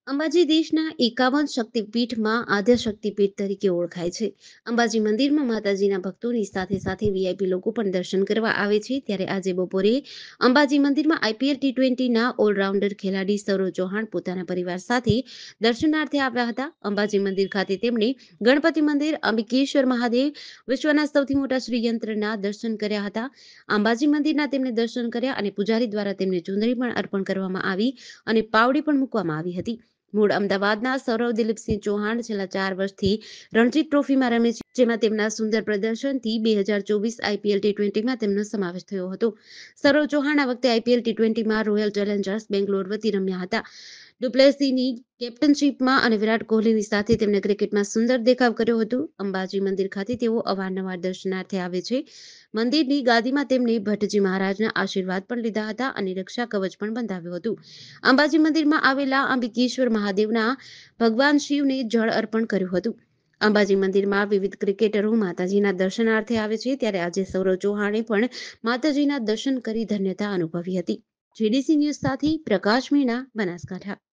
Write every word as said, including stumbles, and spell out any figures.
અંબાજી દેશના એકાવન શક્તિપીઠમાં આદ્ય શક્તિપીઠ તરીકે ઓળખાય છે. અંબાજી મંદિરમાં માતાજીના ભક્તોની સાથે સાથે વીઆઈપી લોકો પણ દર્શન કરવા આવે છે. ત્યારે આજે બપોરે અંબાજી મંદિરમાં આઈપીએલ ટી ટ્વેન્ટીના ઓલરાઉન્ડર ખેલાડી સૌરવ ચૌહાણ પોતાના પરિવાર સાથે દર્શનાર્થે આવ્યા હતા. અંબાજી મંદિર ખાતે તેમણે ગણપતિ મંદિર, અંબિકેશ્વર મહાદેવ, વિશ્વના સૌથી મોટા શ્રીયંત્રના દર્શન કર્યા હતા. અંબાજી મંદિરના તેમણે દર્શન કર્યા અને પૂજારી દ્વારા તેમને ચુંદડી પણ અર્પણ કરવામાં આવી અને પાવડી પણ મૂકવામાં આવી હતી. મૂળ અમદાવાદના સૌરવ દિલીપસિંહ ચૌહાણ છેલ્લા ચાર વર્ષથી રણજી ટ્રોફીમાં રમે છે, જેમાં તેમના સુંદર પ્રદર્શનથી બે હજાર ચોવીસ આઈપીએલ ટી ટ્વેન્ટીમાં તેમનો સમાવેશ થયો હતો. સૌરવ ચૌહાણ આ વખતે આઈપીએલ ટી ટ્વેન્ટીમાં રોયલ ચેલેન્જર્સ બેંગ્લોર વતી રમ્યા હતા. ડુપ્લેસીની કેપ્ટનશીપમાં અને વિરાટ કોહલીની સાથે તેમણે ક્રિકેટમાં સુંદર દેખાવ કર્યો હતો. અંબાજી મંદિર ખાતે તેઓ અવારનવાર દર્શનાર્થે આવે છે. મંદિરની ગાદીમાં તેમણે ભટ્ટજી મહારાજના આશીર્વાદ પણ લીધા હતા અને રક્ષા કવચ પણ બંધાવ્યું હતું. અંબાજી મંદિરમાં આવેલા અંબિકેશ્વર મહાદેવના ભગવાન શિવને જળ અર્પણ કર્યું હતું. અંબાજી મંદિરમાં વિવિધ ક્રિકેટરો માતાજીના દર્શનાર્થે આવે છે. ત્યારે આજે સૌરવ ચૌહાણે પણ માતાજીના દર્શન કરી ધન્યતા અનુભવી હતી. જીડીસી ન્યૂઝ સાથે પ્રકાશ મીણા, બનાસકાંઠા.